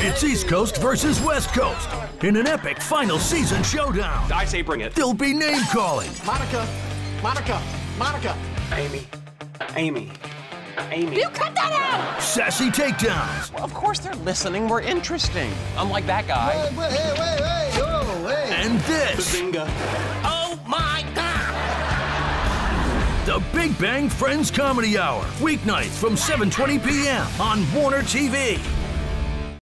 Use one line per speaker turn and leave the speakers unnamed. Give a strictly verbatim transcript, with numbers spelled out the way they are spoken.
It's East Coast versus West Coast in an epic final season showdown.
I say bring it.
There'll be name-calling.
Monica, Monica, Monica.
Amy, Amy, Amy.
You cut that out!
Sassy takedowns.
Well, of course they're listening. We're interesting. Unlike that guy.
Wait, wait, hey, wait, wait, oh, wait.
And this.
Bazinga.
Oh my God!
The Big Bang Friends Comedy Hour. Weeknights from seven twenty p m on Warner T V.